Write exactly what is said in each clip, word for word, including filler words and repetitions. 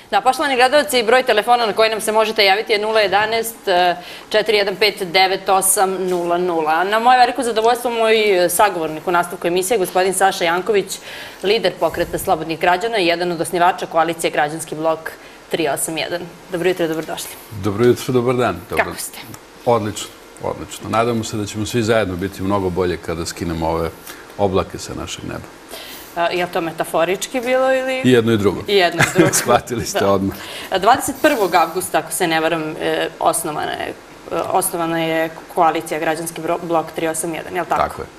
Da, poštovani gledalci, broj telefona na koji nam se možete javiti je nula jedanaest četiri jedan pet devet osam nula nula. Na moje veliko zadovoljstvo moj sagovornik u nastavku emisije, gospodin Saša Janković, lider Pokreta slobodnih građana i jedan od osnivača koalicije Građanski blok tri osam jedan. Dobro jutro i dobrodošli. Dobro jutro, dobar dan. Kako ste? Odlično, odlično. Nadamo se da ćemo svi zajedno biti mnogo bolje kada skinemo ove oblake sa našeg neba. Je li to metaforički bilo ili... I jedno i drugo. I jedno i drugo. Shvatili ste odmah. dvadeset prvog avgusta, ako se ne varam, osnovana je koalicija Građanski blok tri osam jedan, je li tako? Tako je.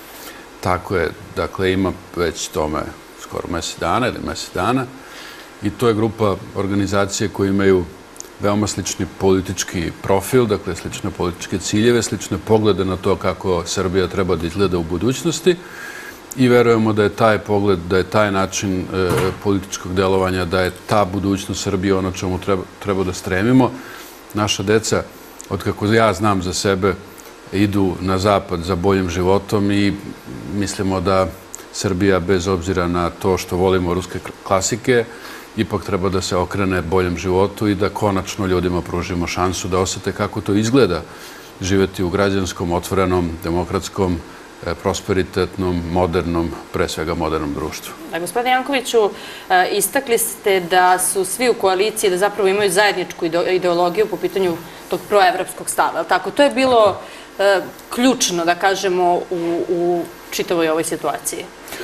Tako je. Dakle, ima već tome skoro mesec dana ili mesec dana i to je grupa organizacije koje imaju veoma slični politički profil, dakle slične političke ciljeve, slične poglede na to kako Srbija treba da izgleda u budućnosti. I verujemo da je taj pogled, da je taj način političkog delovanja, da je ta budućnost Srbije ono čemu treba da stremimo. Naša deca, od kako ja znam za sebe, idu na zapad za boljim životom i mislimo da Srbija, bez obzira na to što volimo ruske klasike, ipak treba da se okrene boljem životu i da konačno ljudima pružimo šansu da osete kako to izgleda živjeti u građanskom, otvorenom, demokratskom, prosperitetnom, modernom, pre svega modernom društvu. Gospodine Jankoviću, istakli ste da su svi u koaliciji, da zapravo imaju zajedničku ideologiju po pitanju tog proevropskog stava. Tako, to je bilo ključno, da kažemo, u čitavoj ovoj situaciji.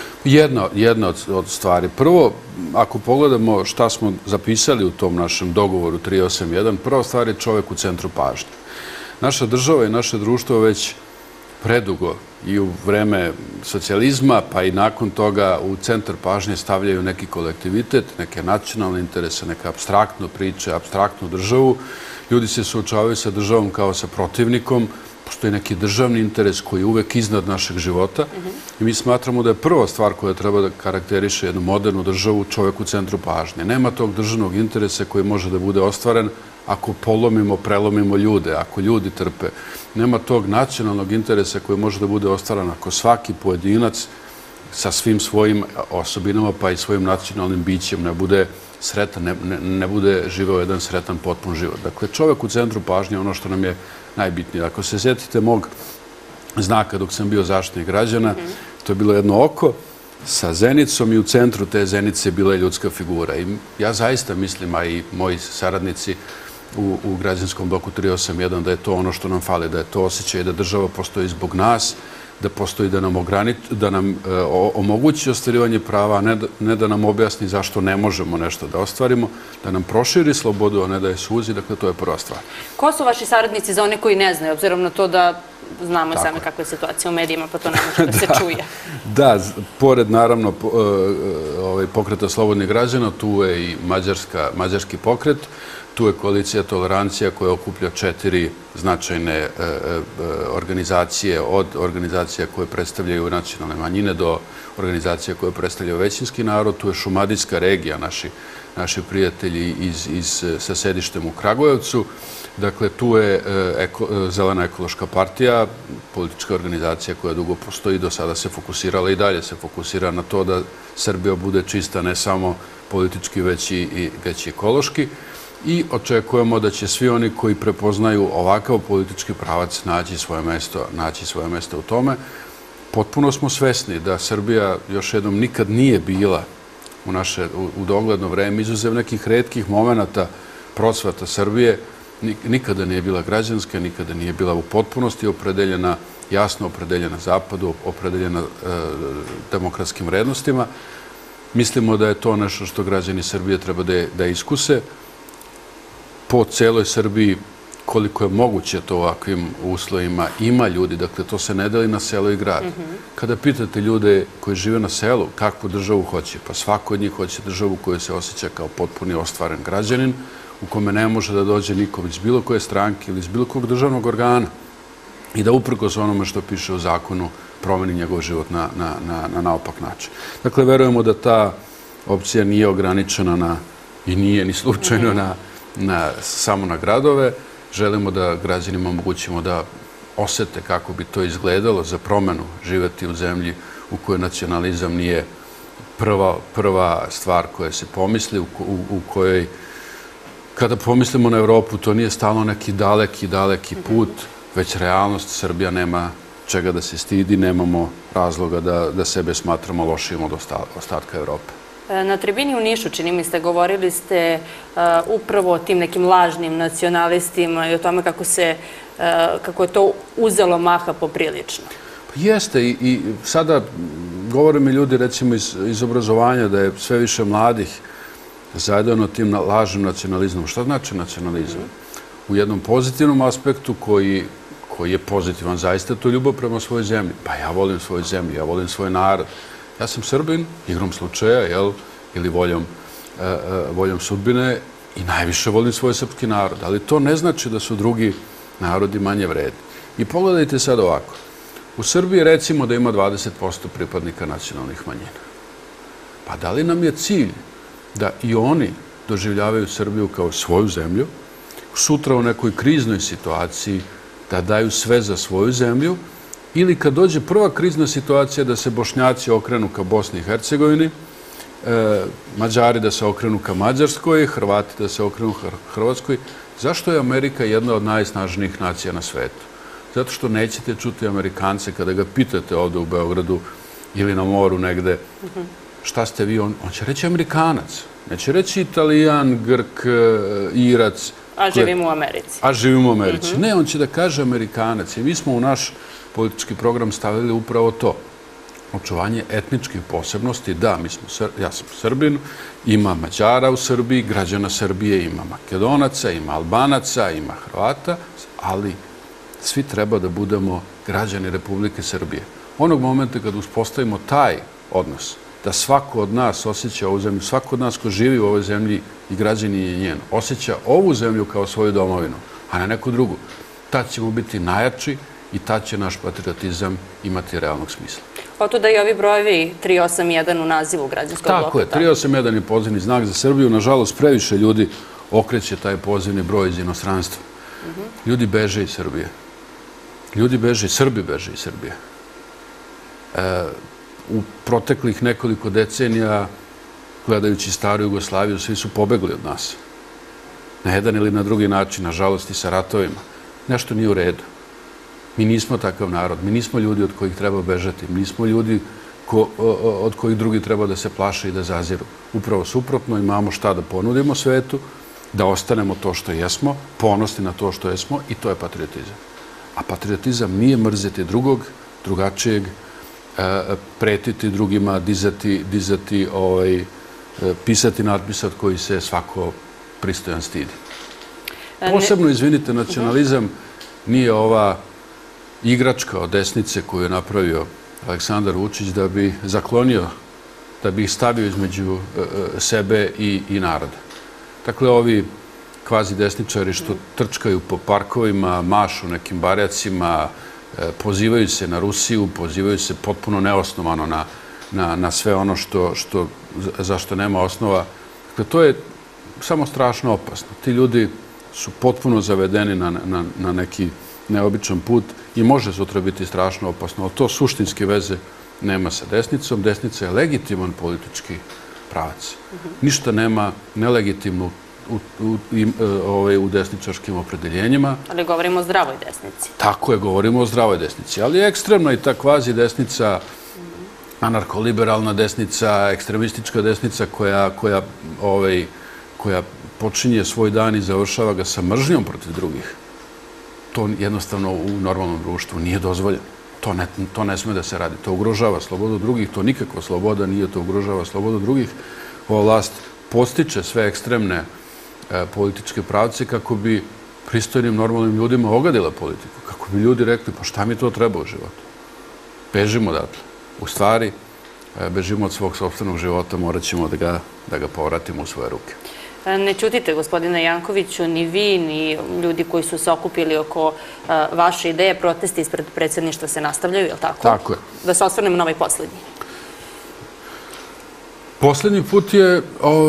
Jedna od stvari. Prvo, ako pogledamo šta smo zapisali u tom našem dogovoru tri osam jedan, prva stvar je čovek u centru pažnje. Naša država i naše društvo već predugo i u vreme socijalizma, pa i nakon toga u centar pažnje stavljaju neki kolektivitet, neke nacionalne interese, neke apstraktne priče, apstraktnu državu. Ljudi se suočavaju sa državom kao sa protivnikom, postoji neki državni interes koji je uvek iznad našeg života i mi smatramo da je prva stvar koja treba da karakteriše jednu modernu državu čovek u centru pažnje. Nema tog državnog interesa koji može da bude ostvaren ako polomimo, prelomimo ljude, ako ljudi trpe. Nema tog nacionalnog interesa koji može da bude ostvaren ako svaki pojedinac sa svim svojim osobinama pa i svojim nacionalnim bićem ne bude sretan, ne bude živeo jedan sretan, potpun život. Dakle, čovek u centru pažnje je ono što nam je najbitnije. Ako se sjetite mog znaka dok sam bio Zaštitnik građana, to je bilo jedno oko sa zenicom i u centru te zenice bila je ljudska figura. I ja zaista mislim, a i moji saradnici u Građanskom bloku tri osam jedan, da je to ono što nam fali, da je to osjećaj da država postoji zbog nas, da postoji da nam omogući ostvarivanje prava, a ne da nam objasni zašto ne možemo nešto da ostvarimo, da nam proširi slobodu, a ne da je suzi. Dakle, to je prva stvar. Ko su vaši saradnici za one koji ne znaju, obzirom na to da znamo same kakva je situacija u medijima, pa to ne može da se čuje? Da, pored naravno Pokreta slobodnih građana, tu je i mađarski pokret, tu je koalicija Tolerancija koja okuplja četiri značajne organizacije, od organizacija koje predstavljaju nacionalne manjine do organizacija koje predstavljaju većinski narod. Tu je Šumadijska regija, naši prijatelji sa sedištem u Kragujevcu. Dakle, tu je Zelena ekološka partija, politička organizacija koja dugo postoji, do sada se fokusirala i dalje se fokusira na to da Srbija bude čista ne samo politički, već i ekološki. I očekujemo da će svi oni koji prepoznaju ovakav politički pravac naći svoje mesto u tome. Potpuno smo svesni da Srbija još jednom nikad nije bila u dogledno vreme, izuzev nekih retkih momenata procvata Srbije, nikada nije bila građanska, nikada nije bila u potpunosti opredeljena, jasno opredeljena Zapadu, opredeljena demokratskim vrednostima. Mislimo da je to nešto što građani Srbije treba da iskuse. Po celoj Srbiji, koliko je moguće to u ovakvim uslovima, ima ljudi, dakle to se ne deli na selo i grad. Kada pitate ljude koji žive na selu kakvu državu hoće, pa svako od njih hoće državu koja se osjeća kao potpuni ostvaren građanin, u kome ne može da dođe nikom iz bilo koje stranke ili iz bilo kog državnog organa i da uprkos onome što piše u zakonu promeni njegov život na naopak način. Dakle, verujemo da ta opcija nije ograničena i nije ni slučajno samo na gradove. Želimo da građanima omogućimo da osete kako bi to izgledalo za promenu živeti u zemlji u kojoj nacionalizam nije prva stvar koja se pomisli, u kojoj, kada pomislimo na Evropu, to nije stalno neki daleki, daleki put, već realnost. Srbija nema čega da se stidi, nemamo razloga da sebe smatramo lošijim od ostatka Evrope. Na tribini u Nišu, čini mi ste, govorili ste upravo o tim nekim lažnim nacionalistima i o tome kako je to uzelo maha poprilično. Jeste i sada govore mi ljudi recimo iz obrazovanja da je sve više mladih zajedno tim lažnim nacionalizmom. Šta znači nacionalizam? U jednom pozitivnom aspektu koji je pozitivan, zaista to ljubav prema svojoj zemlji. Pa ja volim svoju zemlju, ja volim svoj narod. Ja sam Srbin, igrom slučaja, ili voljom sudbine i najviše volim svoj srpski narod. Ali to ne znači da su drugi narodi manje vredni. I pogledajte sad ovako. U Srbiji recimo da ima dvadeset posto pripadnika nacionalnih manjina. Pa da li nam je cilj da i oni doživljavaju Srbiju kao svoju zemlju, sutra u nekoj kriznoj situaciji da daju sve za svoju zemlju, ili kad dođe prva krizna situacija da se Bošnjaci okrenu ka Bosni i Hercegovini, Mađari da se okrenu ka Mađarskoj, Hrvati da se okrenu ka Hrvatskoj. Zašto je Amerika jedna od najsnažnijih nacija na svetu? Zato što nećete čuti Amerikance kada ga pitate ovde u Beogradu ili na moru negde šta ste vi, on će reći Amerikanac. Neće reći Italijan, Grk, Irac. A živimo u Americi. A živimo u Americi. Ne, on će da kaže Amerikanac. I mi smo u naš politički program stavili upravo to. Očuvanje etničkih posebnosti. Da, ja sam Srbin, ima Mađara u Srbiji, građana Srbije, ima Makedonaca, ima Albanaca, ima Hrvata, ali svi treba da budemo građani Republike Srbije. Onog momenta kad uspostavimo taj odnos, da svako od nas osjeća ovu zemlju, svako od nas ko živi u ovoj zemlji i građani je njen, osjeća ovu zemlju kao svoju domovinu, a ne neku drugu, tad ćemo biti najjači i tad će naš patriotizam imati realnog smisla. Oto da i ovi brojevi tri osam jedan u nazivu građanskog bloka. Tako je, tri osam jedan je pozivni znak za Srbiju. Nažalost, previše ljudi okreće taj pozivni broj iz inostranstva. Ljudi beže iz Srbije. Ljudi beže, Srbi beže iz Srbije. U proteklih nekoliko decenija, gledajući staru Jugoslaviju, svi su pobegli od nas. Na jedan ili na drugi način, nažalost i sa ratovima. Nešto nije u redu. Mi nismo takav narod. Mi nismo ljudi od kojih treba bežati. Mi nismo ljudi od kojih drugi treba da se plaše i da zaziru. Upravo suprotno, imamo šta da ponudimo svetu, da ostanemo to što jesmo, ponosni na to što jesmo, i to je patriotizam. A patriotizam nije mrzeti drugog, drugačijeg, pretiti drugima, dizati, pisati natpis od koji se svako pristojan stidi. Posebno, izvinite, nacionalizam nije ova igračka od desnice koju je napravio Aleksandar Vučić da bi zaklonio, da bi ih stavio između sebe i naroda. Dakle, ovi kvazi desničari što trčkaju po parkovima, mašu nekim barjacima, pozivaju se na Rusiju, pozivaju se potpuno neosnovano na sve ono za što nema osnova. Dakle, to je samo strašno opasno. Ti ljudi su potpuno zavedeni na neki neobičan put i može sutra biti strašno opasno, ali to suštinske veze nema sa desnicom. Desnica je legitiman politički pravac. Ništa nema nelegitimno u desničarskim opredeljenjima. Ali govorimo o zdravoj desnici. Tako je, govorimo o zdravoj desnici. Ali je ekstremna i ta kvazi desnica, anarkoliberalna desnica, ekstremistička desnica koja počinje svoj dan i završava ga sa mržnjom protiv drugih. To jednostavno u normalnom društvu nije dozvoljeno. To ne sme da se radi. To ugrožava slobodu drugih. To nikakva sloboda nije, to ugrožava slobodu drugih. Ova vlast postiče sve ekstremne političke pravce kako bi pristojnim, normalnim ljudima ogadila politiku. Kako bi ljudi rekli, pa šta mi to treba u životu? Bežimo odatle. U stvari, bežimo od svog sopstvenog života, morat ćemo da ga povratimo u svoje ruke. Ne ćutite, gospodine Jankoviću, ni vi, ni ljudi koji su se okupili oko vaše ideje. Protesti ispred predsjedništva se nastavljaju, je li tako? Tako je. Da se osvrnemo na ovaj poslednji. Poslednji put je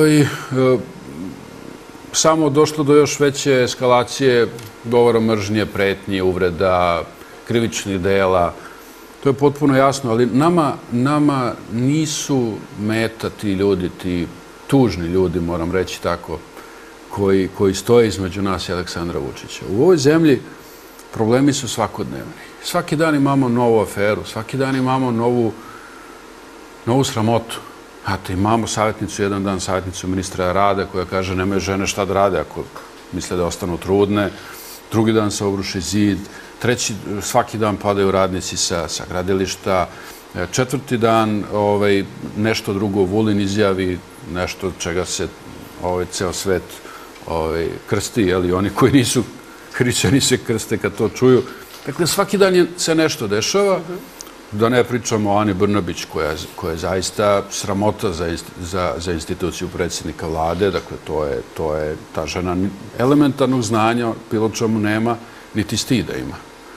samo došlo do još veće eskalacije govora mržnje, pretnje, uvreda, krivičnih dela. To je potpuno jasno, ali nama, nama nisu meta ti ljudi, ti tužni ljudi, moram reći tako, koji, koji stoje između nas i Aleksandra Vučića. U ovoj zemlji problemi su svakodnevni. Svaki dan imamo novu aferu, svaki dan imamo novu, novu sramotu. Znate, imamo savjetnicu, jedan dan savjetnicu ministra rada koja kaže nemaju žene šta da rade ako misle da ostanu trudne. Drugi dan se obruši zid. Treći, svaki dan padaju radnici sa, sa gradilišta. Četvrti dan ovaj, nešto drugo, Vulin izjavi nešto čega se ovaj, ceo svet ovaj, krsti, jeli, oni koji nisu hrišćani se krste kad to čuju. Dakle, svaki dan je, se nešto dešava. Da ne pričamo o Ani Brnabić, koja, koja je zaista sramota za, za, za instituciju predsjednika vlade. Dakle, to je, to je ta žena elementarnog znanja, bilo čemu nema, niti stida ima.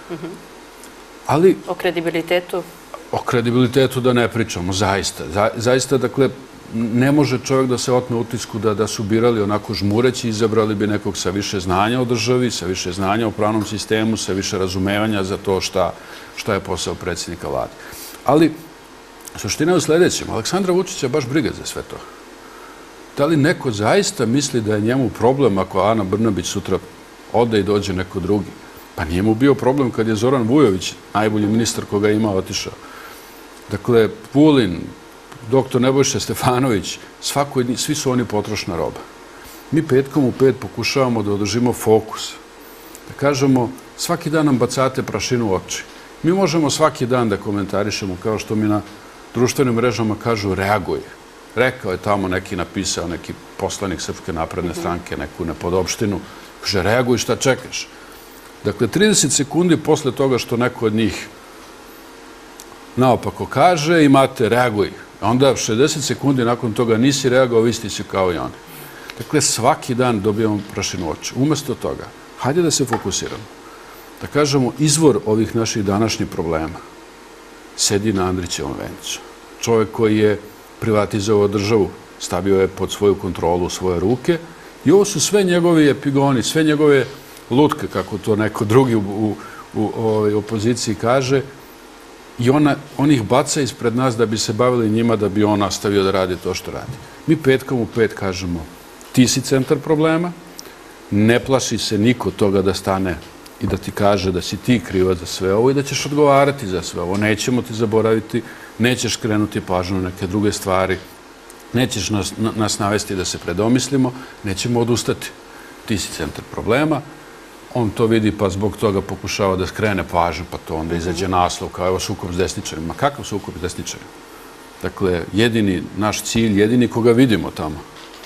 Ali... O kredibilitetu? O kredibilitetu da ne pričamo, zaista. Za, zaista, dakle, ne može čovjek da se otme utisku da, da su birali onako žmureći, izabrali bi nekog sa više znanja o državi, sa više znanja o pravnom sistemu, sa više razumevanja za to šta, šta je posao predsjednika vlade. Ali, suština je u sljedećem. Aleksandra Vučića baš briga za sve to. Da li neko zaista misli da je njemu problem ako Ana Brnabić sutra ode i dođe neko drugi? Pa nije mu bio problem kad je Zoran Vujović, najbolji ministar koga je imao, otišao. Dakle, Vulin, doktor Nebojša Stefanović, svako, svi su oni potrošna roba. Mi petkom u pet pokušavamo da održimo fokus. Da kažemo, svaki dan nam bacate prašinu u oči. Mi možemo svaki dan da komentarišemo, kao što mi na društvenim mrežama kažu, reaguj. Rekao je tamo neki, napisao neki poslanik Srpske napredne stranke, neku nepodopštinu. Kaže, reaguj, šta čekaš? Dakle, trideset sekundi posle toga što neko od njih naopako kaže, imate reaguj. A onda šezdeset sekundi nakon toga nisi reagovao, isti si kao i oni. Dakle, svaki dan dobijamo prašinu oči. Umesto toga, hajde da se fokusiramo. Da kažemo, izvor ovih naših današnjih problema sedi na Andrićevom vencu. Čovjek koji je privatizovao državu, stavio je pod svoju kontrolu svoje ruke i ovo su sve njegovi epigoni, sve njegove lutke, kako to neko drugi u, u, u, u opoziciji kaže, i ona, on ih baca ispred nas da bi se bavili njima, da bi on nastavio da radi to što radi. Mi petkom u pet kažemo, ti si centar problema, ne plaši se niko toga da stane i da ti kaže da si ti krivac za sve ovo i da ćeš odgovarati za sve ovo. Nećemo ti zaboraviti, nećeš krenuti pažnju na neke druge stvari, nećeš nas, nas navesti da se predomislimo, nećemo odustati. Ti si centar problema. On to vidi pa zbog toga pokušava da skrene pažnju, pa to onda izađe naslov kao evo sukob s desničarima. Kakav sukob s desničarima? Dakle, jedini naš cilj, jedini koga vidimo tamo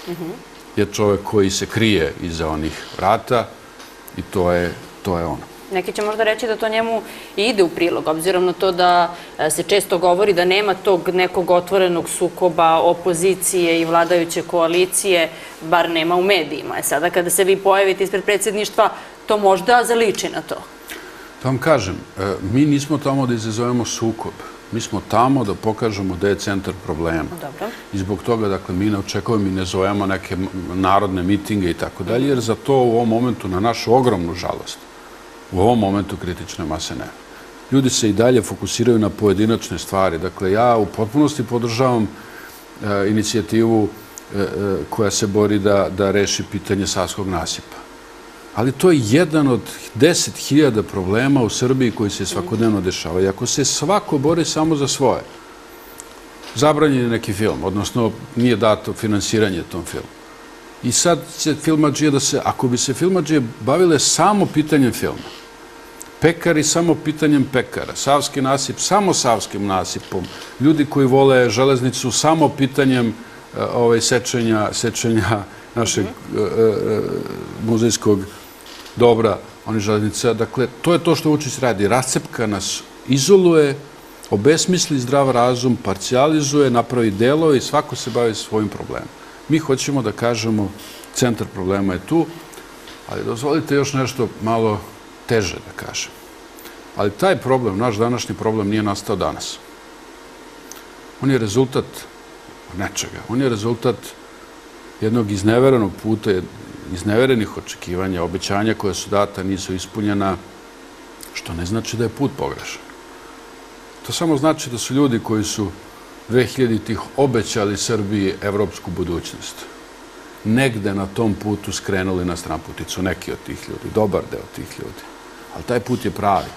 je čovjek koji se krije iza onih vrata i to je, to je ono. Neki će možda reći da to njemu ide u prilog, obzirom na to da se često govori da nema tog nekog otvorenog sukoba opozicije i vladajuće koalicije, bar nema u medijima. E sada kada se vi pojavite ispred predsjedništva, to možda zaliči na to. Da vam kažem, mi nismo tamo da izazovemo sukob. Mi smo tamo da pokažemo da je centar problema. Dobro. I zbog toga, dakle, mi ne očekujemo i ne zovemo neke narodne mitinge i tako dalje, jer za to u ovom momentu, na našu ogromnu žalost, u ovom momentu kritične mase nema. Ljudi se i dalje fokusiraju na pojedinačne stvari. Dakle, ja u potpunosti podržavam e, inicijativu e, koja se bori da, da reši pitanje Savskog nasipa. Ali to je jedan od deset hiljada problema u Srbiji koji se svakodnevno dešava. I ako se svako bori samo za svoje, zabranjen je neki film, odnosno nije dato finansiranje tom filmu. I sad će filmadžije da se, ako bi se filmadžije bavile samo pitanjem filma, pekari samo pitanjem pekara, Savski nasip samo Savskim nasipom, ljudi koji vole železnicu samo pitanjem ovaj, sečenja, sečenja našeg uh, uh, muzejskog dobra, oni železnica. Dakle, to je to što Vučić radi. Rascepka nas izoluje, obesmisli zdrav razum, parcijalizuje, napravi delove i svako se bavi svojim problemom. Mi hoćemo da kažemo, centar problema je tu, ali dozvolite još nešto malo teže da kažem. Ali taj problem, naš današnji problem, nije nastao danas. On je rezultat nečega. On je rezultat jednog izneverenog puta, izneverenih očekivanja, obećanja koja su data, nisu ispunjena, što ne znači da je put pogrešan. To samo znači da su ljudi koji su dvehiljaditih obećali Srbiji evropsku budućnost. Negde na tom putu skrenuli na stranputicu, neki od tih ljudi, dobar deo tih ljudi. Ali taj put je pravi.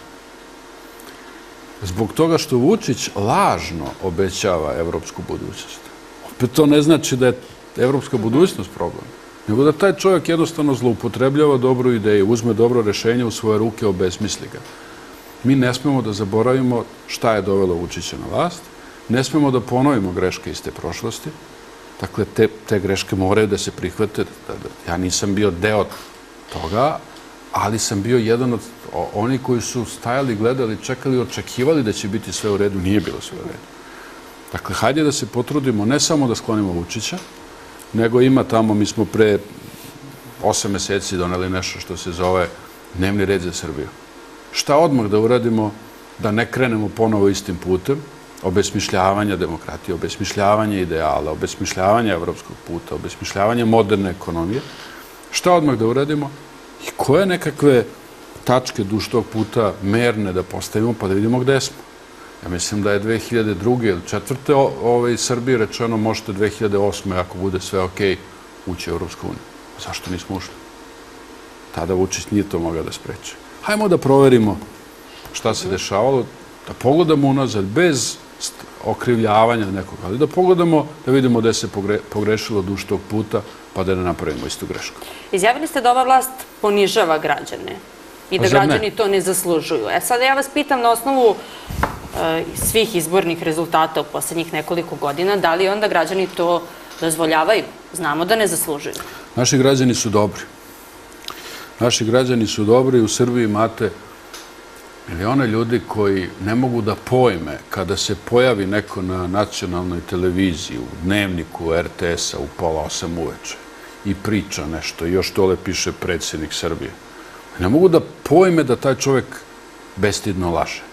Zbog toga što Vučić lažno obećava evropsku budućnost. Opet to ne znači da je evropska budućnost problem, nego da taj čovjek jednostavno zloupotrebljava dobru ideju, uzme dobro rešenje u svoje ruke, obesmisli ga. Mi ne smemo da zaboravimo šta je dovelo Vučića na vlast, ne smemo da ponovimo greške iz te prošlosti. Dakle, te, te greške moraju da se prihvate. Ja nisam bio deo toga, ali sam bio jedan od oni koji su stajali, gledali, čekali, očekivali da će biti sve u redu. Nije bilo sve u redu. Dakle, hajde da se potrudimo ne samo da sklonimo Vučića, nego ima tamo, mi smo pre osam meseci doneli nešto što se zove dnevni red za Srbiju. Šta odmah da uradimo da ne krenemo ponovo istim putem, obesmišljavanja demokratije, obesmišljavanja ideala, obesmišljavanja evropskog puta, obesmišljavanja moderne ekonomije. Šta odmah da uradimo i koje nekakve tačke duž tog puta merne da postavimo pa da vidimo gde smo. Ja mislim da je dve hiljade druge ili četvrte ove Srbiji rečeno možete dve hiljade osme ako bude sve okej ući u Evropsku uniju. Zašto nismo ušli? Tada Vučić nije to mogao da spreči. Hajmo da proverimo šta se dešavalo, da pogledamo unazad bez okrivljavanja nekog, ali da pogledamo, da vidimo gde se pogrešilo duž tog puta, pa da ne napravimo istu grešku. Izjavili ste da ova vlast ponižava građane i da građani to ne zaslužuju. E sada ja vas pitam na osnovu svih izbornih rezultata u poslednjih nekoliko godina, da li onda građani to dozvoljavaju? Znamo da ne zaslužuju. Naši građani su dobri. Naši građani su dobri. U Srbiji imate milione ljudi koji ne mogu da pojme kada se pojavi neko na nacionalnoj televiziji, u dnevniku er te esa u pola osam uveče i priča nešto i još dole piše predsjednik Srbije. Ne mogu da pojme da taj čovjek bestidno laže.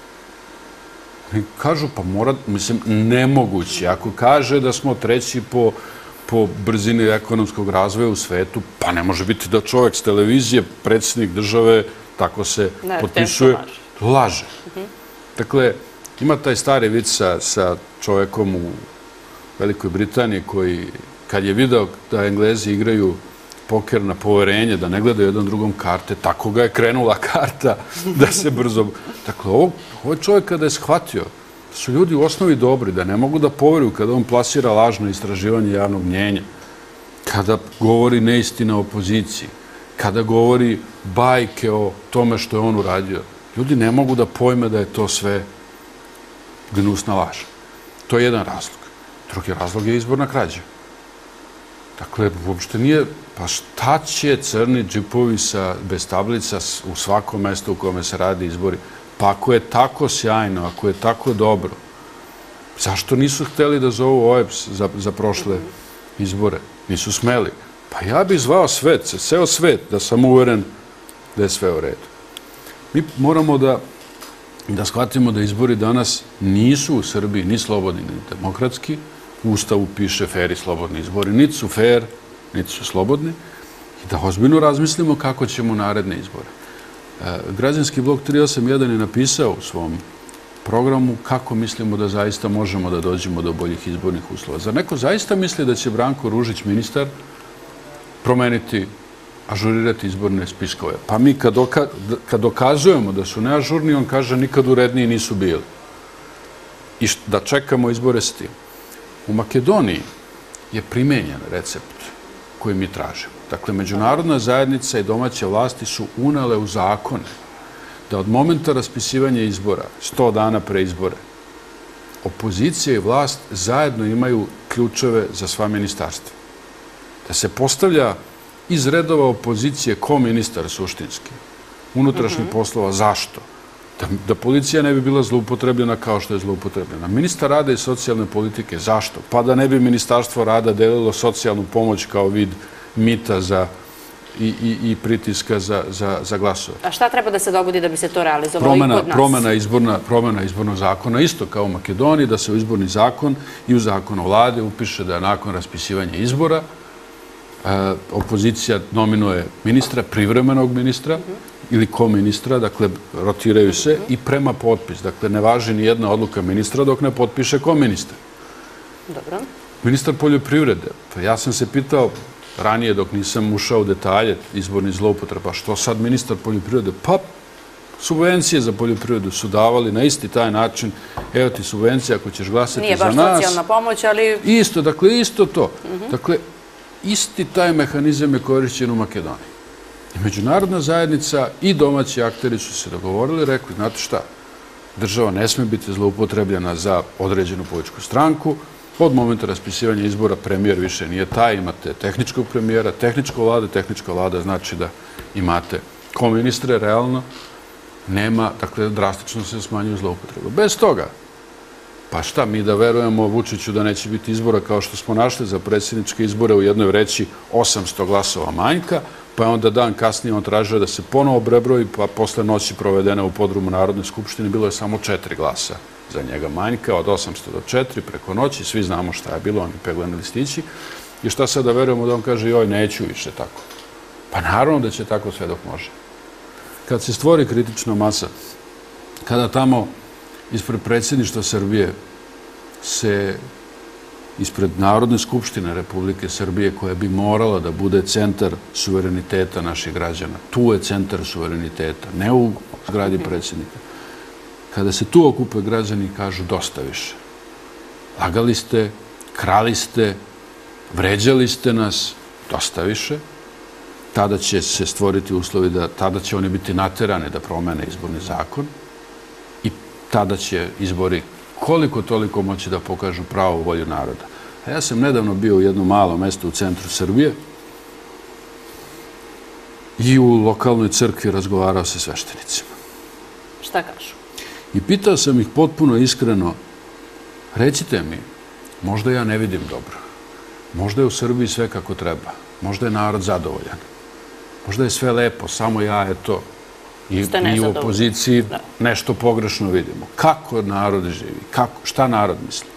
I kažu, pa mora, mislim, nemoguće. Ako kaže da smo treći po, po brzini ekonomskog razvoja u svetu, pa ne može biti da čovjek s televizije, predsjednik države, tako se potpisuje, laže. Dakle, ima taj stari vic sa, sa čovjekom u Velikoj Britaniji koji, kad je video da Englezi igraju poker na poverenje, da ne gledaju jedan drugom karte, tako ga je krenula karta da se brzo... Dakle, ovo, ovo je čovjek kada je shvatio da su ljudi u osnovi dobri, da ne mogu da poveruju kada on plasira lažno istraživanje javnog mnjenja, kada govori neistina o opoziciji, kada govori bajke o tome što je on uradio. Ljudi ne mogu da pojme da je to sve gnusna laž. To je jedan razlog. Drugi razlog je izborna krađa. Dakle, uopšte nije, pa šta će crni džipovi sa, bez tablica u svakom mestu u kome se radi izbori? Pa ako je tako sjajno, ako je tako dobro, zašto nisu hteli da zovu o e b s za, za prošle izbore? Nisu smeli. Pa ja bih zvao svet, ceo svet, da sam uveren da je sve u redu. Mi moramo da, da shvatimo da izbori danas nisu u Srbiji ni slobodni, ni demokratski. U Ustavu piše fer i slobodni izbori. Niti su fer, niti su slobodni. I da ozbiljno razmislimo kako ćemo naredne izbore. Građanski blok tri osam jedan je napisao u svom programu kako mislimo da zaista možemo da dođemo do boljih izbornih uslova. Zar neko zaista misli da će Branko Ružić, ministar, promeniti, ažurirati izborne spiskove? Pa mi kad, doka, kad dokazujemo da su neažurni, on kaže nikad uredniji nisu bili. I da čekamo izbore s tim. U Makedoniji je primenjen recept koji mi tražimo. Dakle, međunarodna zajednica i domaće vlasti su unele u zakone da od momenta raspisivanja izbora, sto dana pre izbore, opozicija i vlast zajedno imaju ključeve za sva ministarstva. Da se postavlja iz redova opozicije ko ministar suštinski, unutrašnjih poslova, zašto? Da, da policija ne bi bila zloupotrebljena kao što je zloupotrebljena. Ministar rada i socijalne politike, zašto? Pa da ne bi Ministarstvo rada delilo socijalnu pomoć kao vid mita za, i, i, i pritiska za, za, za glasove. A šta treba da se dogodi da bi se to realizovalo promena, i kod nas? Promena, izborna, promena izbornog zakona, isto kao u Makedoniji, da se u izborni zakon i u zakon o vlade upiše da nakon raspisivanja izbora opozicija nominuje ministra, privremenog ministra, ili ko-ministra, dakle, rotiraju se, i prema potpis. Dakle, ne važi ni jedna odluka ministra dok ne potpiše ko-ministar. Dobro. Ministar poljoprivrede. Pa ja sam se pitao ranije, dok nisam ušao u detalje izbornih zloupotreba, što sad ministar poljoprivrede? Pa, subvencije za poljoprivredu su davali na isti taj način. Evo ti subvencija, ako ćeš glasati za nas. Nije baš socijalna pomoć, ali... Isto, dakle, isto to. Dakle, isti taj mehanizam je korišćen u Makedoniji. I međunarodna zajednica i domaći akteri su se dogovorili i rekli, znate šta, država ne sme biti zloupotrebljena za određenu političku stranku. Od momenta raspisivanja izbora premijer više nije taj, imate tehničkog premijera, tehnička vlada, tehnička vlada znači da imate ko-ministre, realno, nema, dakle, drastično se smanjuju zloupotrebe. Bez toga, pa šta, mi da verujemo Vučiću da neće biti izbora kao što smo našli za predsjedničke izbore u jednoj vreći osamsto glasova manjka, pa je onda dan kasnije on tražio da se ponovo prebroji, pa posle noći provedene u podrumu Narodne skupštine bilo je samo četiri glasa za njega manjka, od osamsto do četiri preko noći, svi znamo šta je bilo, oni peglani listići, i šta sad da verujemo da on kaže, joj, neću više tako. Pa naravno da će tako sve dok može. Kad se stvori kritična masa, kada tamo ispred predsjedništva Srbije se ispred Narodne skupštine Republike Srbije, koja bi morala da bude centar suvereniteta naših građana, tu je centar suvereniteta, ne u zgradi predsjednika. Kada se tu okupe građani i kažu dosta više. Lagali ste, krali ste, vređali ste nas, dosta više. Tada će se stvoriti uslovi da, tada će oni biti naterani da promene izborni zakon i tada će izbori koliko toliko moći da pokažu pravu volju naroda. A ja sam nedavno bio u jednom malom mestu u centru Srbije i u lokalnoj crkvi razgovarao sa sveštenicima. Šta kažu? I pitao sam ih potpuno iskreno, recite mi, možda ja ne vidim dobro, možda je u Srbiji sve kako treba, možda je narod zadovoljan, možda je sve lepo, samo ja, eto, i mi u opoziciji nešto pogrešno vidimo. Kako narod živi? Šta narod misli?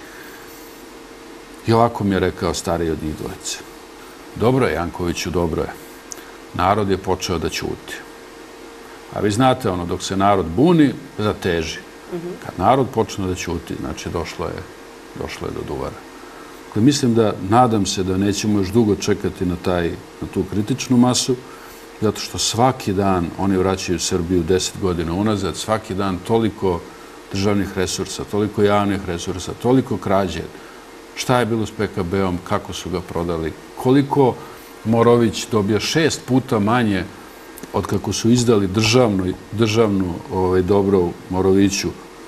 I ovako mi je rekao stariji od njih dvojice. Dobro je, Jankoviću, dobro je. Narod je počeo da ćuti. A vi znate, ono, dok se narod buni, zateži. Kad narod počne da ćuti, znači došlo je, došlo je do duvara. Dakle, mislim da, nadam se da nećemo još dugo čekati na taj, na tu kritičnu masu, zato što svaki dan oni vraćaju Srbiju deset godina unazad, svaki dan toliko državnih resursa, toliko javnih resursa, toliko krađe. Šta je bilo s P K B-om, kako su ga prodali, koliko Morović dobija šest puta manje od kako su izdali državnu dobro Moroviću,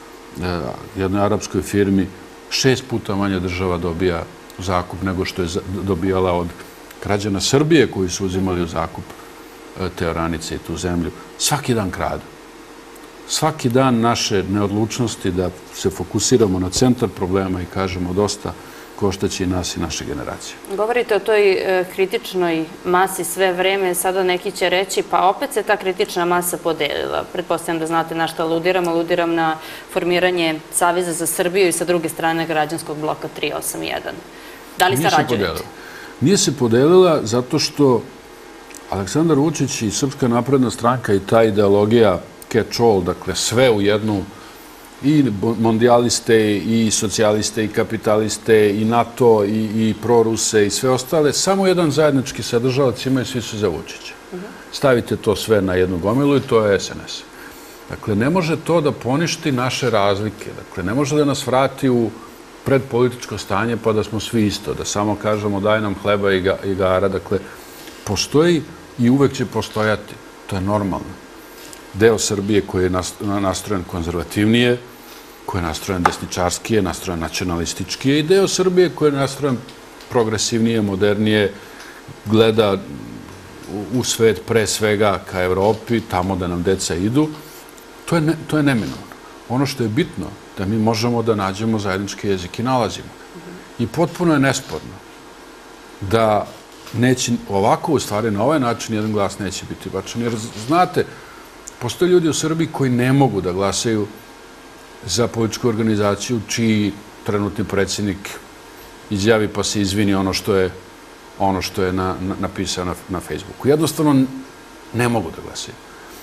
jednoj arapskoj firmi, šest puta manje država dobija u zakup nego što je dobijala od građana Srbije koji su uzimali u zakup te oranice i tu zemlju. Svaki dan kradu. Svaki dan naše neodlučnosti da se fokusiramo na centar problema i kažemo dosta koštaće i nas i naše generacije. Govorite o toj kritičnoj masi sve vreme, sada neki će reći pa opet se ta kritična masa podelila. Pretpostavljam da znate na što aludiram, aludiram na formiranje Saveza za Srbiju i sa druge strane građanskog bloka tri osam jedan. Da li sarađujete? Nije se podelila zato što Aleksandar Vučić i Srpska napredna stranka i ta ideologija catch-all, dakle sve u jednu, i mondijaliste, i socijaliste, i kapitaliste, i NATO, i proruse, i sve ostale, samo jedan zajednički sadržavac imaju, svi su za Vučića. Stavite to sve na jednu gomilu i to je S N S. Dakle, ne može to da poništi naše razlike. Dakle, ne može da nas vrati u predpolitičko stanje pa da smo svi isto, da samo kažemo daj nam hleba i igara. Dakle, postoji i uvek će postojati. To je normalno. Deo Srbije koji je nastrojen konzervativnije, koji je nastrojen desničarskije, nastrojen nacionalističkije i deo Srbije koji je nastrojen progresivnije, modernije, gleda u svet pre svega ka Evropi, tamo da nam deca idu. To je neminovno. Ono što je bitno, da mi možemo da nađemo zajednički jezik i nalazimo. I potpuno je nesporno da neće ovako, u stvari, na ovaj način jedan glas neće biti bačan. Jer, znate, postoje ljudi u Srbiji koji ne mogu da glasaju za političku organizaciju čiji trenutni predsjednik izjavi pa se izvini ono što je ono što je napisao na Facebooku. Jednostavno ne mogu da glasaju.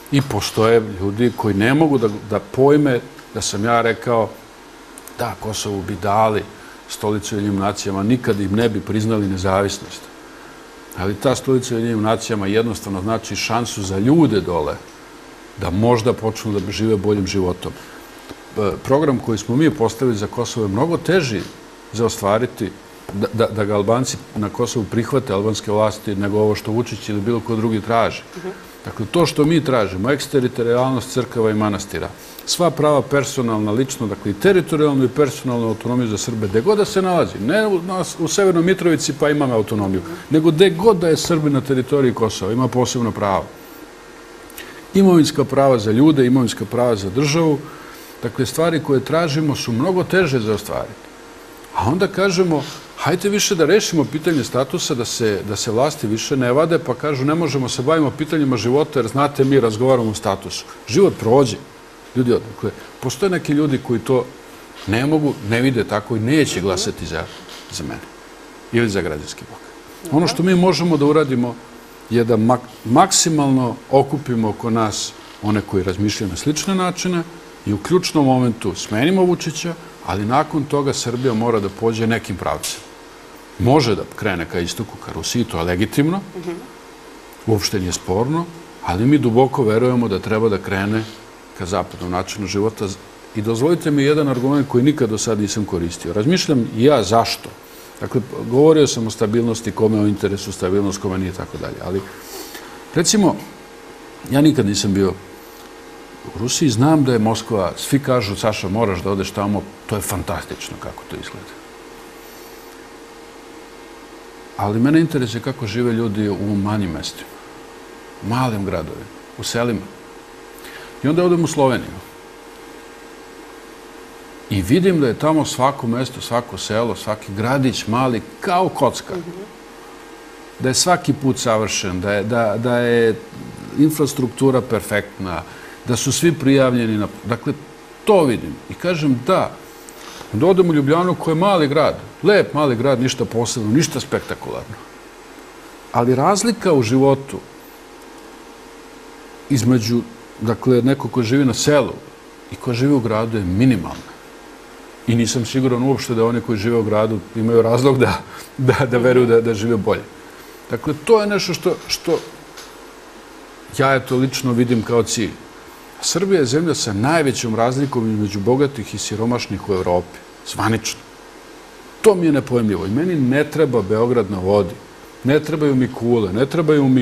I postoje ljudi koji ne mogu da, da pojme da sam ja rekao da, Kosovu bi dali stolicu Ujedinjenim nacijama, nikad im ne bi priznali nezavisnost. Ali ta stolica Ujedinjenim nacijama jednostavno znači šansu za ljude dole da možda počnu da žive boljim životom. Program koji smo mi postavili za Kosovo je mnogo teži za ostvariti, da, da, da ga Albanci na Kosovu prihvate albanske vlasti nego ovo što Vučić ili bilo ko drugi traži. Dakle, to što mi tražimo, eksteritorijalnost crkava i manastira, sva prava personalna, lično, dakle i teritorijalnu i personalnu autonomiju za Srbe, gde god da se nalazi, ne u, u Severnoj Mitrovici pa imamo autonomiju, nego gde god da je Srbi na teritoriji Kosova, ima posebno pravo. Imovinska prava za ljude, imovinska prava za državu, dakle, stvari koje tražimo su mnogo teže za ostvariti. A onda kažemo, hajde više da rešimo pitanje statusa, da se, da se vlasti više ne vade, pa kažu ne možemo se bavimo pitanjima života, jer znate, mi razgovaramo o statusu. Život prođe. Ljudi, dakle, postoje neki ljudi koji to ne mogu, ne vide tako i neće glasati za, za mene ili za građanski blok. Ono što mi možemo da uradimo je da mak, maksimalno okupimo oko nas one koji razmišljaju na slične načine i u ključnom momentu smenimo Vučića, ali nakon toga Srbija mora da pođe nekim pravcem. Može da krene ka istoku, ka Rusiji, to je legitimno, uopšte nije sporno, ali mi duboko verujemo da treba da krene ka zapadnom načinu života. I dozvolite mi jedan argument koji nikad do sad nisam koristio. Razmišljam i ja zašto. Dakle, govorio sam o stabilnosti, kome je u interesu stabilnost, kome nije, tako dalje. Ali, recimo, ja nikad nisam bio u Rusiji, znam da je Moskva, svi kažu, Saša, moraš da odeš tamo, to je fantastično kako to izgleda. Ali mene interesuje kako žive ljudi u manjim mestima, u malim gradovima, u selima. I onda odem u Sloveniju. I vidim da je tamo svako mesto, svako selo, svaki gradić mali, kao kocka. Da je svaki put savršen, da je, da, da je infrastruktura perfektna, da su svi prijavljeni na... Dakle, to vidim. I kažem da, da odem u Ljubljanu koji je mali grad, lep mali grad, ništa posebno, ništa spektakularno. Ali razlika u životu između, dakle, neko ko živi na selu i ko živi u gradu je minimalna. I nisam siguran uopšte da oni koji žive u gradu imaju razlog da, da, da veruju da, da žive bolje. Dakle, to je nešto što, što ja eto lično vidim kao cilj. Srbija je zemlja sa najvećom razlikom između bogatih i siromašnih u Evropi. Zvanično. To mi je nepojmljivo. I meni ne treba Beograd na vodi. Ne trebaju mi kule, ne trebaju mi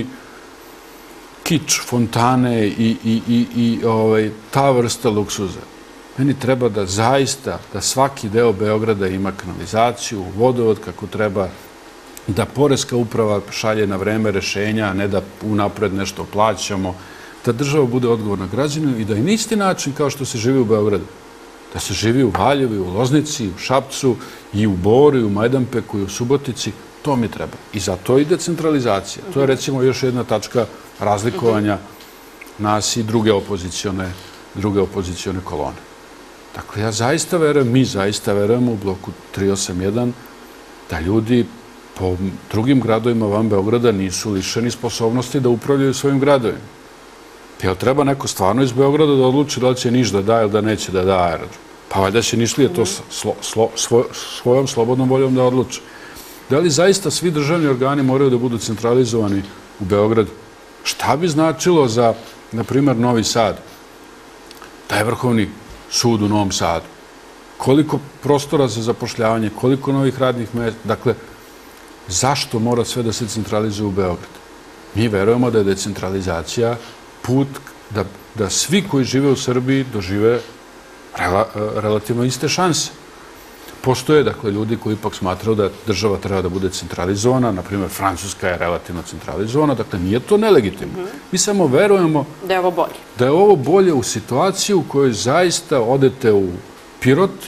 kič, fontane i, i, i, i ovaj, ta vrsta luksuza. Meni treba da zaista, da svaki deo Beograda ima kanalizaciju, vodovod kako treba, da poreska uprava šalje na vreme rešenja, a ne da unapred nešto plaćamo, da država bude odgovorna građaninu i da je na isti način kao što se živi u Beogradu. Da se živi u Valjevu, u Loznici, u Šapcu, i u Boru, i u Majdanpeku, i u Subotici. To mi treba. I zato i decentralizacija. To je recimo još jedna tačka razlikovanja nas i druge opozicione, druge opozicione kolone. Dakle, ja zaista verujem, mi zaista verujemo u bloku tri osam jedan da ljudi po drugim gradovima van Beograda nisu lišeni sposobnosti da upravljaju svojim gradovima. Jel treba neko stvarno iz Beograda da odluči da li će Niš da da ili da neće da da aerodrom? Pa valjda će Nišlije to slo, slo, svoj, svojom slobodnom voljom da odluči. Da li zaista svi državni organi moraju da budu centralizovani u Beogradu? Šta bi značilo za, na primjer, Novi Sad? Da je Vrhovni sud u Novom Sadu. Koliko prostora za zapošljavanje, koliko novih radnih mesta. Dakle, zašto mora sve da se centralizuje u Beograd? Mi verujemo da je decentralizacija put da, da svi koji žive u Srbiji dožive rela, relativno iste šanse. Postoje, dakle, ljudi koji ipak smatraju da država treba da bude centralizovana, na primjer, Francuska je relativno centralizovana, dakle, nije to nelegitimno. Mi samo verujemo da je ovo bolje. Da je ovo bolje u situaciji u kojoj zaista odete u Pirot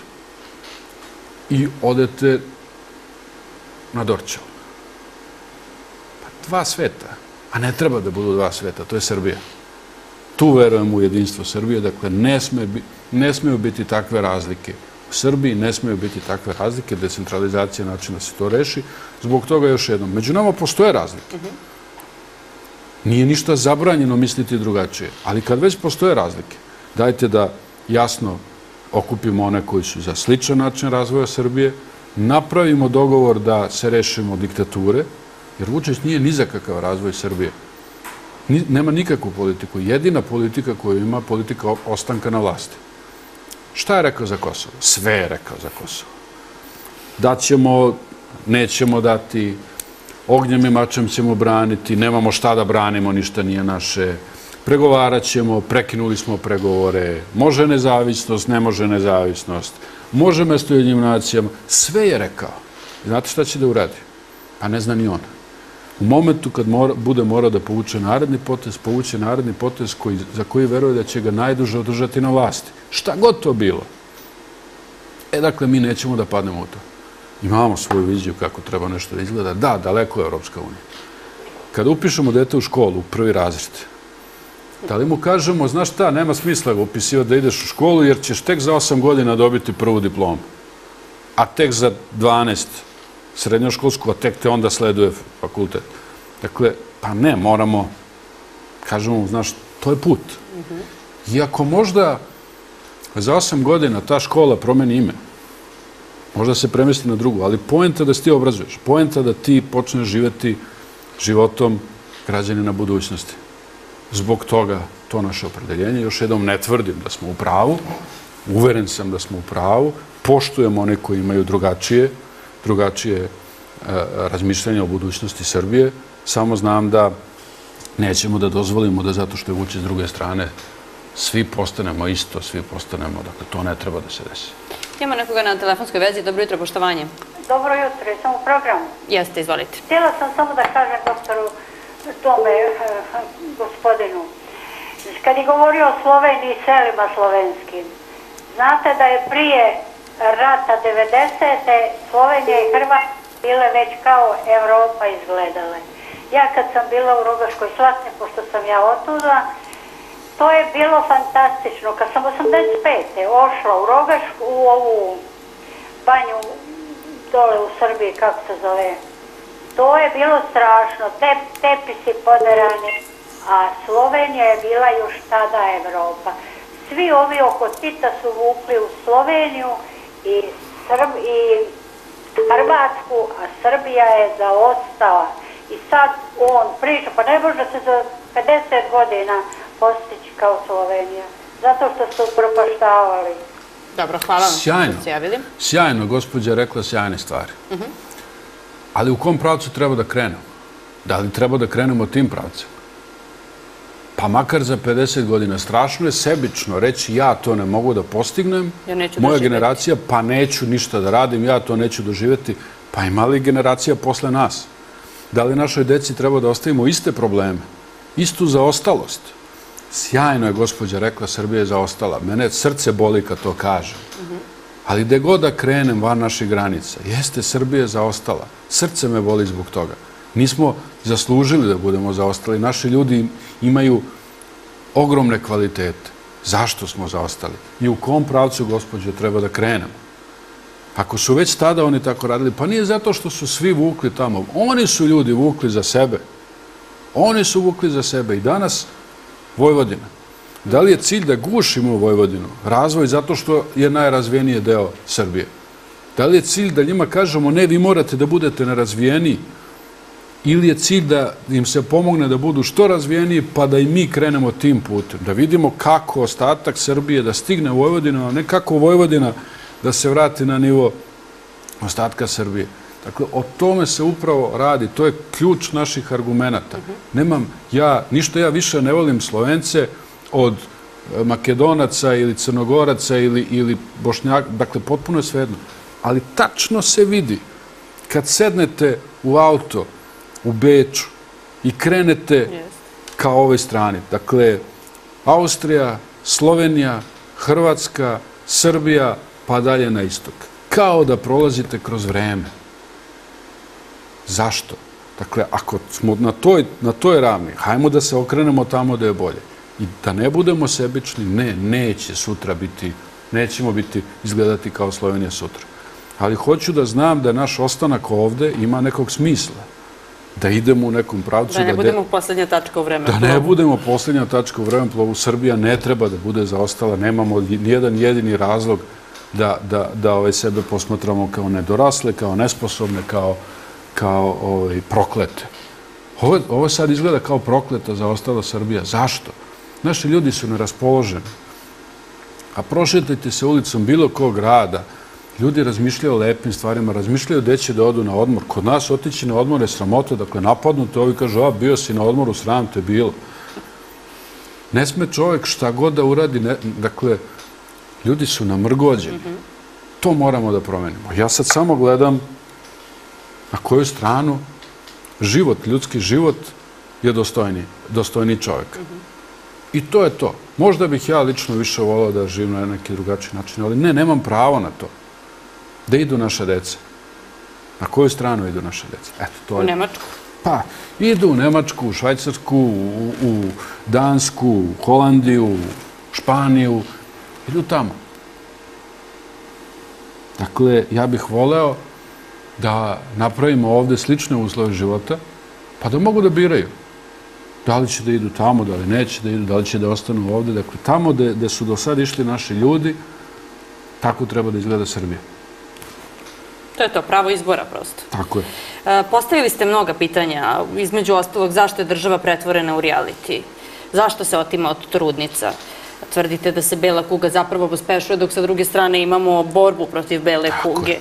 i odete na Dorćol. Pa dva sveta, a ne treba da budu dva sveta, to je Srbija. Tu verujemo u jedinstvo Srbije, dakle, ne, sme, ne smeju biti takve razlike. U Srbiji ne smeju biti takve razlike, decentralizacija način da se to reši. Zbog toga još jednom. Među nama postoje razlike. Nije ništa zabranjeno misliti drugačije. Ali kad već postoje razlike, dajte da jasno okupimo one koji su za sličan način razvoja Srbije, napravimo dogovor da se rešimo diktature, jer Vučić nije ni za kakav razvoj Srbije. Nema nikakvu politiku. Jedina politika koju ima, politika ostanka na vlasti. Šta je rekao za Kosovo? Sve je rekao za Kosovo. Daćemo, nećemo dati, ognjem i mačem ćemo braniti, nemamo šta da branimo, ništa nije naše, pregovarat ćemo, prekinuli smo pregovore, može nezavisnost, ne može nezavisnost, može mesto Ujedinjenim nacijama, sve je rekao. Znate šta će da uradi? Pa ne zna ni on. U momentu kad bude morao da povuče naredni potez, povuče naredni potez za koji veruje da će ga najduže održati na vlasti. Šta god to bilo. E, dakle, mi nećemo da padnemo u to. Imamo svoju viziju kako treba nešto da izgleda. Da, daleko je Evropska unija. Kada upišemo dete u školu, u prvi razred, da li mu kažemo, znaš šta, nema smisla ga upisivati da ideš u školu jer ćeš tek za osam godina dobiti prvu diplomu, a tek za dvanaest srednjoškolsku, a tek te onda sleduje fakultet. Dakle, pa ne, moramo, kažemo, znaš, to je put. Iako možda za osam godina ta škola promeni ime, možda se premesti na drugu, ali poenta da se ti obrazuješ, poenta da ti počneš živjeti životom građanina budućnosti. Zbog toga to naše opredeljenje. Još jednom ne tvrdim da smo u pravu, uveren sam da smo u pravu, poštujemo one koji imaju drugačije, drugačije razmišljanje o budućnosti Srbije, samo znam da nećemo da dozvolimo da zato što je Vučić s druge strane svi postanemo isto, svi postanemo, dakle to ne treba da se desi. Imamo nekoga na telefonskoj vezi. Dobro jutro, poštovanje. Dobro jutro, jesam u programu. Jeste, izvolite. Htjela sam samo da kažem doktoru tome, gospodinu, kad je govorio o Sloveniji i selima slovenskim, znate da je prije rata devedesete Slovenija i Hrvatska bile već kao Evropa izgledale. Ja kad sam bila u Rogaškoj Slatini, pošto sam ja otuda, to je bilo fantastično. Kad sam osamdeset pete ošla u Rogašku, u ovu banju dole u Srbiji, kako se zove, to je bilo strašno. Te, tepisi poderani, a Slovenija je bila još tada Evropa. Svi ovi oko Tita su vukli u Sloveniju i, Srb, i Hrvatsku, a Srbija je zaostala. I sad on priča, pa ne može se za pedeset godina postići kao Slovenija, zato što su upropaštavali. Dobro, hvala vam. Sjajno. Sjajno, gospođa rekla sjajne stvari. Ali u kom pravcu treba da krenemo? Da li treba da krenemo tim pravcem? Pa makar za pedeset godina. Strašno je sebično reći ja to ne mogu da postignem, moja generacija, pa neću ništa da radim, ja to neću doživjeti. Pa ima li generacija posle nas? Da li našoj deci treba da ostavimo iste probleme? Istu zaostalost? Sjajno je gospođa rekla, Srbija je zaostala. Mene srce boli kad to kažem. Ali gde god da krenem van naših granica, jeste, Srbija je zaostala. Srce me boli zbog toga. Nismo zaslužili da budemo zaostali. Naši ljudi imaju ogromne kvalitete. Zašto smo zaostali? I u kom pravcu, gospođo, treba da krenemo? Ako su već tada oni tako radili, pa nije zato što su svi vukli tamo. Oni su ljudi vukli za sebe. Oni su vukli za sebe. I danas Vojvodina. Da li je cilj da gušimo Vojvodinu? Razvoj zato što je najrazvijeniji deo Srbije. Da li je cilj da njima kažemo ne, vi morate da budete nerazvijeniji? Ili je cilj da im se pomogne da budu što razvijeniji pa da i mi krenemo tim putem? Da vidimo kako ostatak Srbije da stigne u Vojvodinu, a ne kako Vojvodina da se vrati na nivo ostatka Srbije. Dakle, o tome se upravo radi. To je ključ naših argumenata. Nemam ja, ništa ja više ne volim Slovence od Makedonaca ili Crnogoraca ili, ili Bošnjaka. Dakle, potpuno je svejedno. Ali tačno se vidi kad sednete u auto u Beču i krenete ka ovoj strani. Dakle, Austrija, Slovenija, Hrvatska, Srbija, pa dalje na istok. Kao da prolazite kroz vreme. Zašto? Dakle, ako smo na toj, na toj ravni, hajmo da se okrenemo tamo da je bolje. I da ne budemo sebični, ne, neće sutra biti, nećemo biti, izgledati kao Slovenija sutra. Ali hoću da znam da naš ostanak ovde ima nekog smisla. da idemo u nekom pravcu. Da ne budemo posljednja tačka u vremenu. Da ne budemo posljednja tačka u vremenu. Srbija ne treba da bude zaostala. Nemamo nijedan jedini razlog da sebe posmatramo kao nedorasle, kao nesposobne, kao proklete. Ovo sad izgleda kao prokleta zaostala Srbija. Zašto? Naši ljudi su neraspoloženi. A prošetajte se ulicom bilo kog grada, ljudi razmišljaju o lepim stvarima, razmišljaju gde će da odu na odmor. Kod nas otići na odmor je sramota, dakle napadnute, ovi kažu, a bio si na odmoru, sram te bilo. Ne sme čovjek šta god da uradi, dakle, ljudi su namrgođeni. To moramo da promenimo. Ja sad samo gledam na koju stranu život, ljudski život je dostojniji čovjeka. I to je to. Možda bih ja lično više volao da živim na neki drugačiji način, ali ne, nemam pravo na to. Da idu naše dece. Na koju stranu idu naše dece? U Nemačku? Pa, idu u Nemačku, u Švajcarsku, u Dansku, u Holandiju, u Španiju. Idu tamo. Dakle, ja bih voleo da napravimo ovde slične uslove života, pa da mogu da biraju. Da li će da idu tamo, da li neće da idu, da li će da ostanu ovde. Dakle, tamo gde su do sad išli naši ljudi, tako treba da izgleda Srbija. To je to, pravo izbora prosto. Tako je. Postavili ste mnoga pitanja, između ostalog, zašto je država pretvorena u reality? Zašto se otima od trudnica? Tvrdite da se bela kuga zapravo pospešuje, dok sa druge strane imamo borbu protiv bele kuge.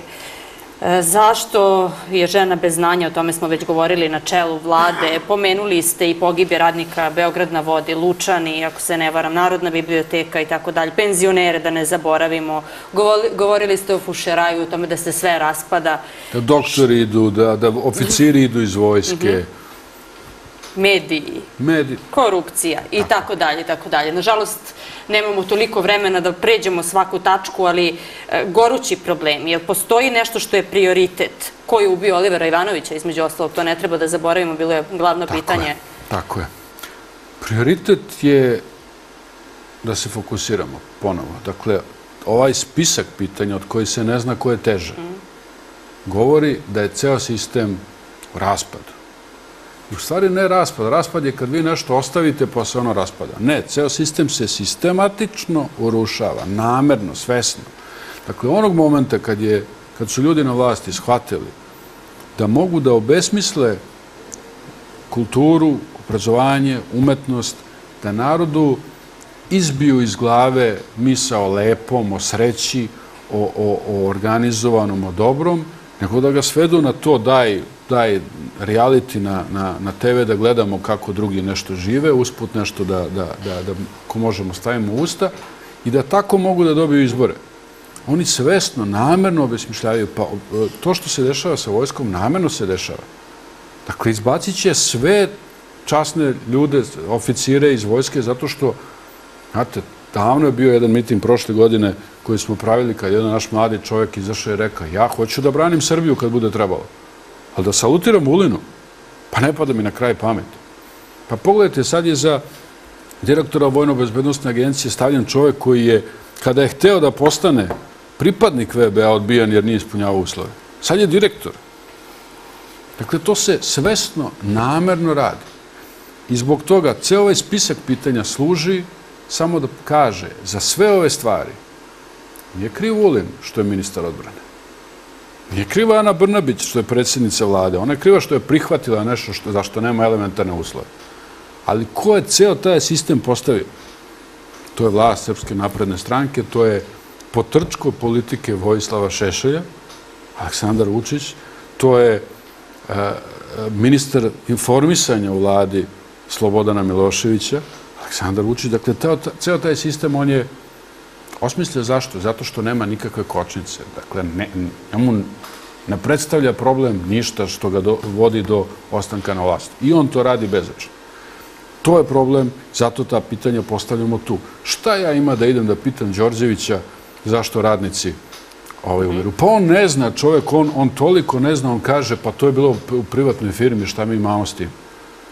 Zašto je žena bez znanja, o tome smo već govorili, na čelu vlade? Pomenuli ste i pogibje radnika Beograd na vodi, Lučani, ako se ne varam, Narodna biblioteka i tako dalje, penzionere da ne zaboravimo. Govorili ste o fušeraju, o tome da se sve raspada. Da doktori idu, da oficiri idu iz vojske. Mediji, korupcija i tako dalje, tako dalje. Nažalost, nemamo toliko vremena da pređemo svaku tačku, ali gorući problem. Jer postoji nešto što je prioritet? Ko je ubio Olivera Ivanovića, između ostalog? To ne treba da zaboravimo, bilo je glavno pitanje. Tako je. Prioritet je da se fokusiramo ponovo. Dakle, ovaj spisak pitanja od kojih se ne zna ko je teže, govori da je ceo sistem u raspadu. U stvari ne raspad. Raspad je kad vi nešto ostavite pa se ono raspada. Ne, ceo sistem se sistematično urušava, namerno, svesno. Dakle, onog momenta kad su ljudi na vlasti shvatili da mogu da obesmisle kulturu, obrazovanje, umetnost, da narodu izbiju iz glave misao o lepom, o sreći, o organizovanom, o dobrom, nego da ga svedu na to daj daj reality na te ve da gledamo kako drugi nešto žive, usput nešto da, ko možemo, stavimo u usta i da tako mogu da dobiju izbore. Oni svesno, namerno obesmišljavaju. Pa to što se dešava sa vojskom, namerno se dešava. Dakle, izbacit će sve časne ljude, oficire iz vojske, zato što, znate, davno je bio jedan miting prošle godine koji smo pravili kad jedan naš mladi čovjek izašao i rekao, ja hoću da branim Srbiju kad bude trebalo. Ali da salutiram Vulinu, pa ne pada mi na kraj pamet. Pa pogledajte, sad je za direktora Vojno-bezbednostne agencije stavljen čovjek koji je, kada je hteo da postane pripadnik ve be a, odbijan jer nije ispunjavao uslove. Sad je direktor. Dakle, to se svesno, namerno radi. I zbog toga, ceo ovaj spisak pitanja služi samo da kaže za sve ove stvari. Nije kriv Vulin što je ministar odbrane. Nije kriva Ana Brnabić što je predsjednica vlade. Ona je kriva što je prihvatila nešto za što nema elementarne uslove. Ali ko je ceo taj sistem postavio? To je vlast Srpske napredne stranke, to je potrčko politike Vojislava Šešelja, Aleksandar Vučić, to je ministar informisanja u vladi Slobodana Miloševića, Aleksandar Vučić. Dakle, ceo taj sistem on je osmislio. Zašto? Zato što nema nikakve kočnice. Dakle, ne predstavlja problem ništa što ga vodi do ostanka na vlasti. I on to radi bezočno. To je problem, zato ta pitanja postavljamo tu. Šta ja ima da idem da pitam Đorđevića zašto radnici umiru? Pa on ne zna, čovjek, on toliko ne zna, on kaže, pa to je bilo u privatnoj firmi, šta mi imamo s tim?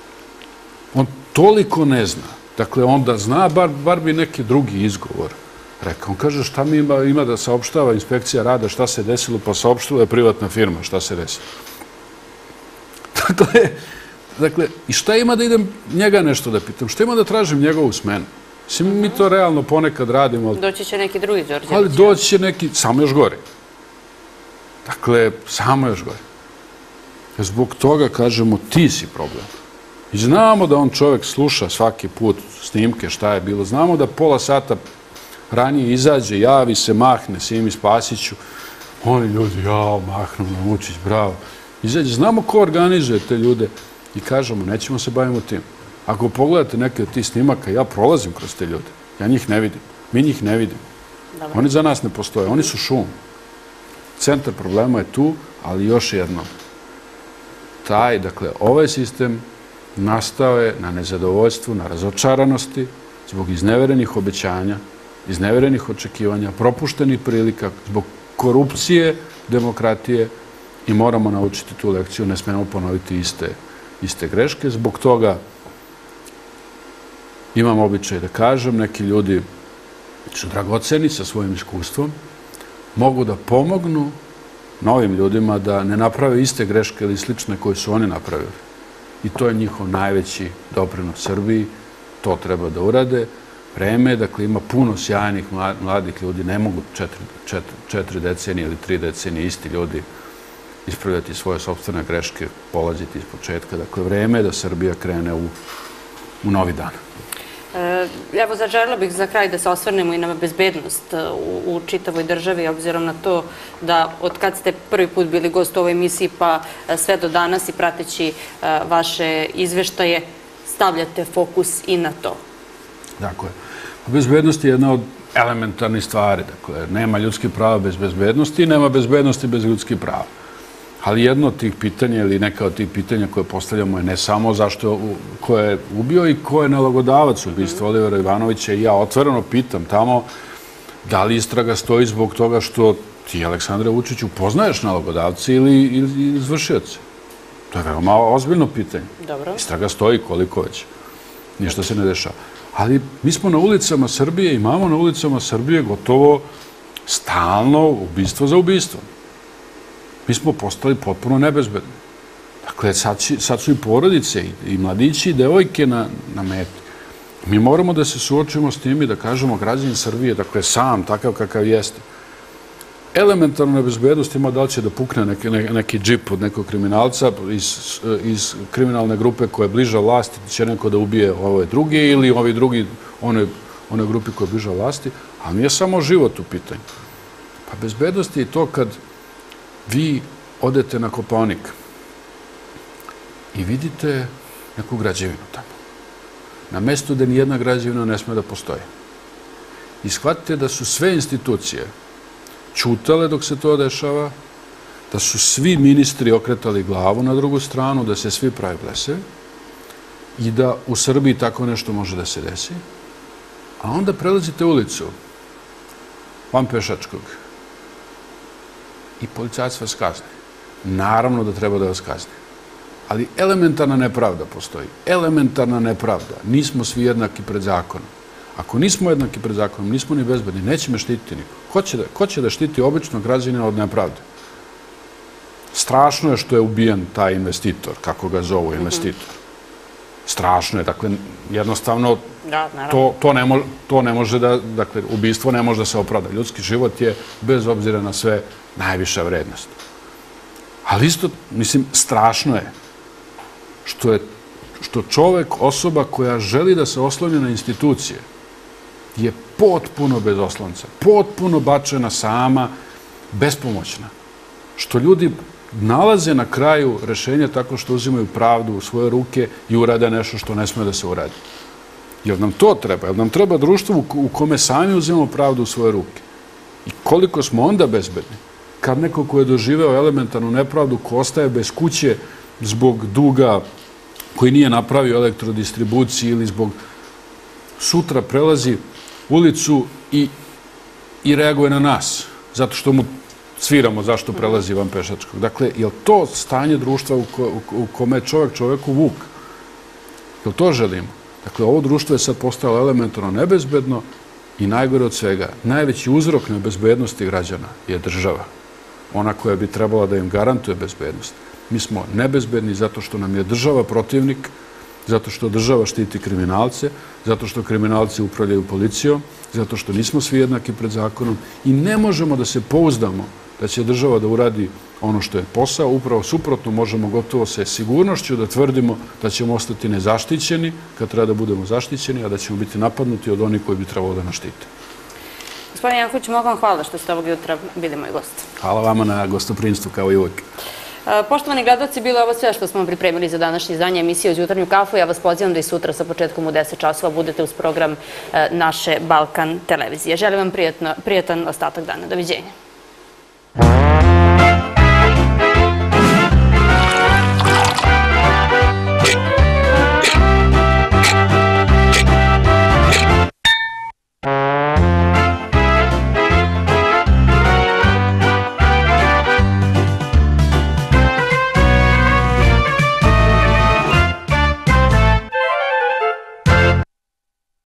On toliko ne zna. Dakle, onda zna, bar bi neki drugi izgovor rekao. On kaže, šta mi ima da saopštava inspekcija rada, šta se desilo, pa saopštila je privatna firma, šta se desilo. Dakle, dakle, i šta ima da idem njega nešto da pitam? Šta ima da tražim njegovu smenu? Mislim, mi to realno ponekad radimo. Doći će neki drugi Đorđević. Ali doći će neki, samo još gore. Dakle, samo još gore. Zbog toga kažemo, ti si problem. I znamo da on čovjek sluša svaki put snimke šta je bilo. Znamo da pola sata ranije izađe, javi se, mahne Simi Spasiću. Oni ljudi, jao, mahnu na Vučić, bravo. Izađe, znamo ko organizuje te ljude i kažemo, nećemo se bavimo tim. Ako pogledate neke od tih snimaka, ja prolazim kroz te ljude. Ja njih ne vidim. Mi njih ne vidimo. Oni za nas ne postoje. Oni su šum. Centar problema je tu, ali još jedno. Taj, dakle, ovaj sistem nastao je na nezadovoljstvu, na razočaranosti, zbog izneverenih obećanja, izneverenih očekivanja, propuštenih prilika, zbog korupcije, demokratije i moramo naučiti tu lekciju, ne smemo ponoviti iste, iste greške. Zbog toga imam običaj da kažem, neki ljudi su dragoceni sa svojim iskustvom, mogu da pomognu novim ljudima da ne naprave iste greške ili slične koje su oni napravili. I to je njihov najveći doprinos Srbiji. To treba da urade. Vreme, dakle, ima puno sjajnih mladih ljudi. Ne mogu četiri, četiri, četiri decenije ili tri decenije isti ljudi ispravljati svoje sopstvene greške, polaziti iz početka. Dakle, vreme je da Srbija krene u, u novi dan. Evo, zaželjela bih za kraj da se osvrnemo i na bezbednost u, u čitavoj državi, obzirom na to da od kad ste prvi put bili gost u ovoj emisiji pa sve do danas i prateći vaše izveštaje, stavljate fokus i na to. Dakle, bezbednost je jedna od elementarnih stvari. Dakle, nema ljudskih prava bez bezbednosti i nema bezbednosti bez ljudskih prava. Ali jedno od tih pitanja ili neka od tih pitanja koje postavljamo je ne samo zašto ko je ubio i ko je nalogodavac ubistva Olivera Ivanovića. I ja otvoreno pitam tamo da li istraga stoji zbog toga što ti, Aleksandre Vučiću, poznaješ nalogodavce ili izvršioce. To je veoma ozbiljno pitanje. Dobro. Istraga stoji koliko već. Ništa se ne dešava. Ali mi smo na ulicama Srbije, imamo na ulicama Srbije gotovo stalno ubistvo za ubistvom. Mi smo postali potpuno nebezbedni. Dakle, sad, sad su i porodice, i mladići, i devojke na, na meti. Mi moramo da se suočimo s tim i da kažemo građani Srbije, dakle, sam, takav kakav jeste. Elementarna nebezbednost ima da li će da pukne neki, neki džip od nekog kriminalca iz, iz kriminalne grupe koja je bliža vlasti, će neko da ubije ove druge ili ovi drugi one, one grupi koja je bliža vlasti, ali nije samo život u pitanju. Pa bezbednost je i to kad vi odete na Kopaonik i vidite neku građevinu tamo. Na mestu da nijedna građevina ne sme da postoji. I shvatite da su sve institucije ćutale dok se to dešava, da su svi ministri okretali glavu na drugu stranu, da se svi pravi blesevi i da u Srbiji tako nešto može da se desi. A onda prelazite ulicu van Pešačkog i policajac vas kazni. Naravno da treba da vas kazni. Ali elementarna nepravda postoji. Elementarna nepravda. Nismo svi jednaki pred zakonom. Ako nismo jednaki pred zakonom, nismo ni bezbedni, neće me štititi niko. Ko će da, ko će da štiti običnog građanina od nepravde? Strašno je što je ubijen taj investitor, kako ga zovu investitor. Strašno je, dakle, jednostavno to, to, ne može, to ne može da, dakle, ubistvo ne može da se opravda. Ljudski život je, bez obzira na sve, najviša vrednost. Ali isto, mislim, strašno je što je što čovek, osoba koja želi da se osloni na institucije, je potpuno bez oslonca, potpuno bačena sama, bespomoćna. Što ljudi nalaze na kraju rešenja tako što uzimaju pravdu u svoje ruke i urade nešto što ne sme da se uradi. Jer nam to treba, jer nam treba društvo u kome sami uzimamo pravdu u svoje ruke. I koliko smo onda bezbedni, kad neko ko je doživeo elementarnu nepravdu, ko ostaje bez kuće zbog duga koji nije napravio elektrodistribuciji ili zbog sutra prelazi ulicu i, i reaguje na nas, zato što mu sviramo zašto prelazi van Pešačkog. Dakle, je li to stanje društva u, ko, u kome je čovjek čovjeku vuk? Je li to želimo? Dakle, ovo društvo je sad postalo elementarno nebezbedno i najgore od svega, najveći uzrok nebezbednosti građana je država. Ona koja bi trebala da im garantuje bezbednost. Mi smo nebezbedni zato što nam je država protivnik, zato što država štiti kriminalce, zato što kriminalci upravljaju policijom, zato što nismo svi jednaki pred zakonom i ne možemo da se pouzdamo da će država da uradi ono što je posao. Upravo suprotno, možemo gotovo sa sigurnošću da tvrdimo da ćemo ostati nezaštićeni kad treba da budemo zaštićeni, a da ćemo biti napadnuti od onih koji bi trebalo da nas štite. Gospodin Janković, mogu vam hvala što ste ovog jutra bili moj gost. Hvala vama na gostoprimstvu, kao i uvijek. Poštovani gledalci, bilo je ovo sve što smo vam pripremili za današnje izdanje emisije Uz jutarnju kafu. Ja vas pozivam da i sutra sa početkom u deset časova budete uz program naše Balkan televizije. Želim vam prijatan ostatak dana. Doviđenja.